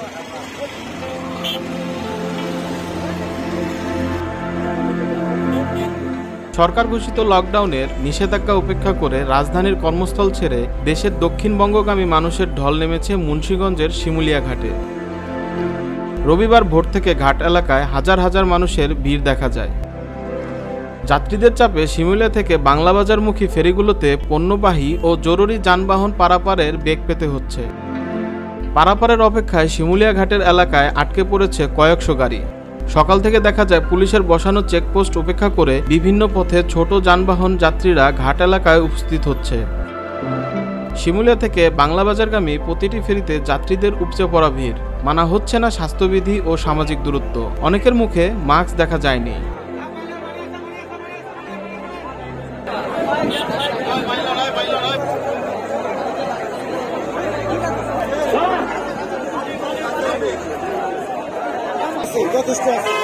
সরকার ঘোষিত লকডাউনের নিষেধাজ্ঞা উপেক্ষা করে রাজধানীর কর্মস্থল ছেড়ে দেশের দক্ষিণবঙ্গগামী মানুষের ঢল নেমেছে মুন্সিগঞ্জের শিমুলিয়া ঘাটে। রবিবার ভোর থেকে ঘাট এলাকায় হাজার হাজার মানুষের ভিড় দেখা যায়। যাত্রীদের চাপে শিমুলিয়া থেকে বাংলাবাজারমুখী ফেরিগুলোতে পণ্যবাহী ও জরুরি যানবাহন পারাপারের বেগ পেতে হচ্ছে। পারাপারের অপেক্ষায় শিমুলিয়া ঘাটের এলাকায় আটকে পড়েছে কয়েকশো গাড়ি। সকাল থেকে দেখা যায় পুলিশের বসানো চেকপোস্ট উপেক্ষা করে বিভিন্ন পথে ছোট যানবাহন যাত্রীরা ঘাট এলাকায় উপস্থিত হচ্ছে। শিমুলিয়া থেকে বাংলাবাজারগামী প্রতিটি ফেরিতে যাত্রীদের উপচে পড়া ভিড়। মানা হচ্ছে না স্বাস্থ্যবিধি ও সামাজিক দূরত্ব। অনেকের মুখে মাস্ক দেখা যায়নি। যথেষ্ট